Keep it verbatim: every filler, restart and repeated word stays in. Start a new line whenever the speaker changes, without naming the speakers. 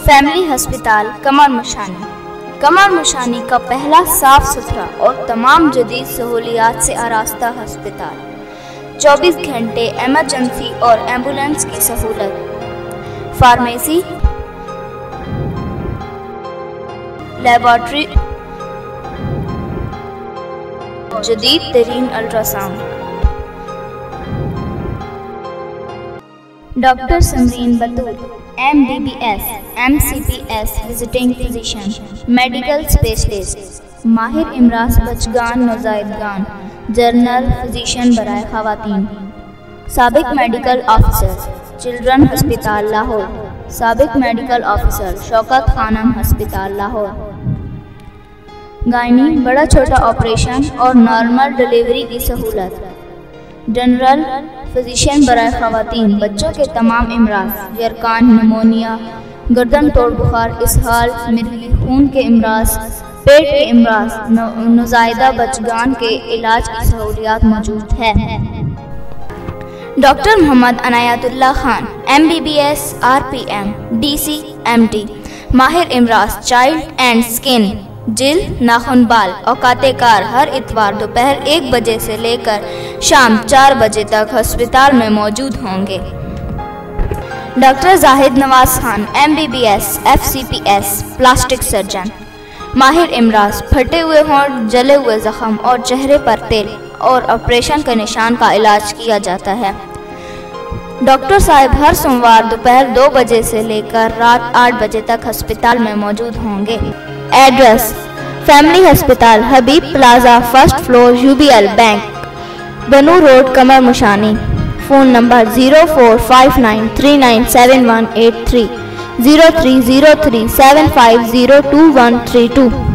Family हस्पताल कमर मुशानी। कमर मुशानी का पहला साफ सुथरा और तमाम जदीद सहूलियात से आरास्ता हस्पताल। चौबीस घंटे एमरजेंसी और एम्बुलेंस की सहूलत, फार्मेसी, लेबॉर्ट्री, जदीद तरीन ultrasound. Doctor Samreen Batool, M B B S, M C P S, visiting physician, medical specialist, माहिर इमराज बचगान नौज़ायदगान, जर्नल फिजिशियन बराए ख़वातीन। साबिक मेडिकल ऑफिसर, चिल्ड्रन हस्पताल लाहौर। साबिक मेडिकल ऑफिसर, शौकत खानम हस्पताल लाहौर। गायनी, बड़ा छोटा ऑपरेशन और नॉर्मल डिलीवरी की सहूलत। जनरल फिजिशियन बराए ख़वातीन, बच्चों के तमाम इमराज, यरकान, निमोनिया, गर्दन तोड़ बुखार, इसहाल, मिर्गी, खून के इमराज, पेट के इमराज, नौज़ायदा बचगान के इलाज की सहूलियात मौजूद है। Doctor Mohammad Anayatullah Khan, M B B S, R P M, D C, M T, माहिर इमराज, चाइल्ड एंड स्किन, जिल, नाखून, बाल, औकाते कार हर इतवार दोपहर एक बजे से लेकर शाम चार बजे तक अस्पताल में मौजूद होंगे। Doctor Zahid Nawaz Khan, M B B S, F C P S, plastic surgeon, माहिर इमराज, फटे हुए होंठ, जले हुए जख्म और चेहरे पर तेल और ऑपरेशन के निशान का इलाज किया जाता है। डॉक्टर साहब हर सोमवार दोपहर दो बजे से लेकर रात आठ बजे तक अस्पताल में मौजूद होंगे। एड्रेस, फैमिली हस्पताल, Habib plaza, first floor, U B L bank, Bannu road, Kamar Mushani. Phone number zero four five nine three nine seven one eight three, zero three zero three seven five zero two one three to.